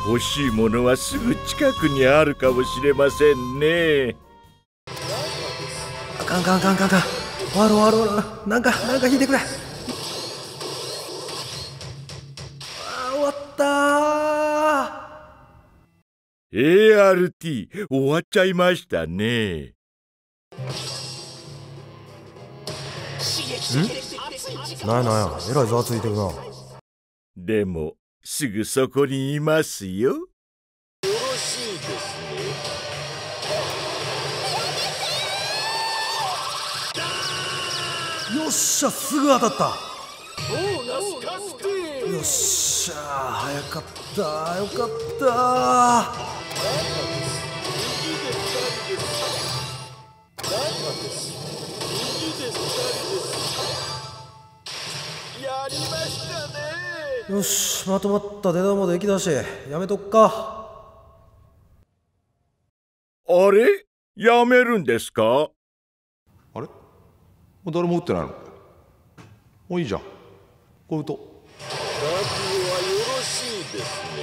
欲しいものはすぐ近くにあるかもしれませんね。 あかんかんかんかんかん。終わろう終わろう。なんか引いてくれ。終わったー。 ART 終わっちゃいましたね。 なんやえらいざわついてるな。 でもすぐそこにいますよ。 よろしいですね。 よっしゃ、すぐ当たった。 ボーナス確定。 よっしゃ、早かった。よかった。 やりましたね。 よし、まとまった出玉できだし、やめとくか。 あれ、やめるんですか？ あれ、誰も打ってないの？もういいじゃん、こう打とう。 覚悟はよろしいですね。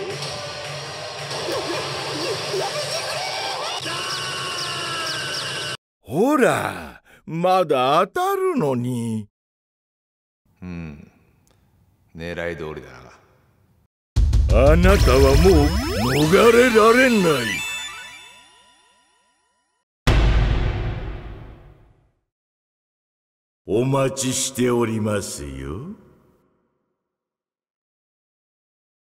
ほら、まだ当たるのに。 狙い通りだな。 あなたはもう逃れられない。お待ちしておりますよ。